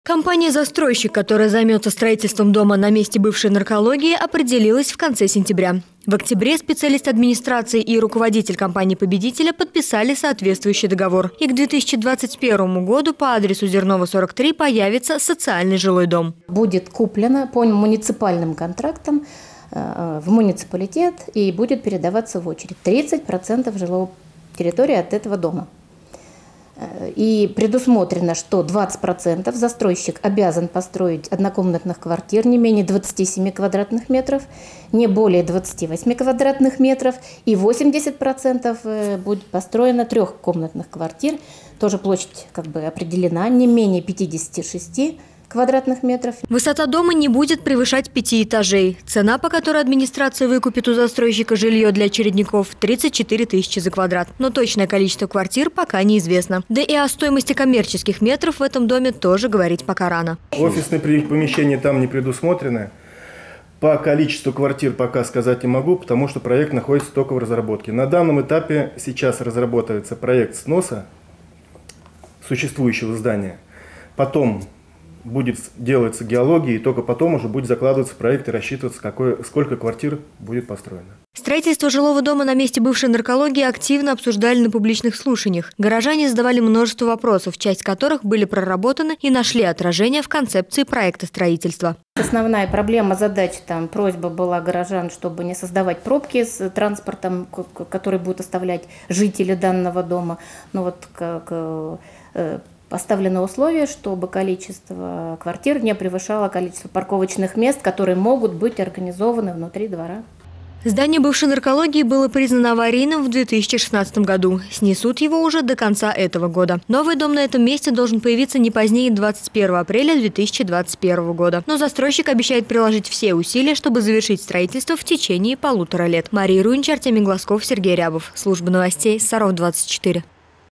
Компания-застройщик, которая займется строительством дома на месте бывшей наркологии, определилась в конце сентября. В октябре специалист администрации и руководитель компании-победителя подписали соответствующий договор. И к 2021 году по адресу Зернова, 43 появится социальный жилой дом. Будет куплено по муниципальным контрактам в муниципалитет и будет передаваться в очередь 30% жилой территории от этого дома. И предусмотрено, что 20% застройщик обязан построить однокомнатных квартир не менее 27 квадратных метров, не более 28 квадратных метров, и 80% будет построено трехкомнатных квартир, тоже площадь определена, не менее 56 квадратных метров. Высота дома не будет превышать 5 этажей. Цена, по которой администрация выкупит у застройщика жилье для очередников – 34 тысячи за квадрат. Но точное количество квартир пока неизвестно. Да и о стоимости коммерческих метров в этом доме тоже говорить пока рано. Офисные помещения там не предусмотрены. По количеству квартир пока сказать не могу, потому что проект находится только в разработке. На данном этапе сейчас разрабатывается проект сноса существующего здания. Потом будет делаться геология, и только потом уже будет закладываться проект и рассчитываться, сколько квартир будет построено. Строительство жилого дома на месте бывшей наркологии активно обсуждали на публичных слушаниях. Горожане задавали множество вопросов, часть которых были проработаны и нашли отражение в концепции проекта строительства. Основная проблема, задача, просьба была горожан, чтобы не создавать пробки с транспортом, который будут оставлять жители данного дома. Но поставлено условие, чтобы количество квартир не превышало количество парковочных мест, которые могут быть организованы внутри двора. Здание бывшей наркологии было признано аварийным в 2016 году. Снесут его уже до конца этого года. Новый дом на этом месте должен появиться не позднее 21 апреля 2021 года. Но застройщик обещает приложить все усилия, чтобы завершить строительство в течение 1,5 лет. Мария Рунич, Артемий Глазков, Сергей Рябов. Служба новостей Саров 24.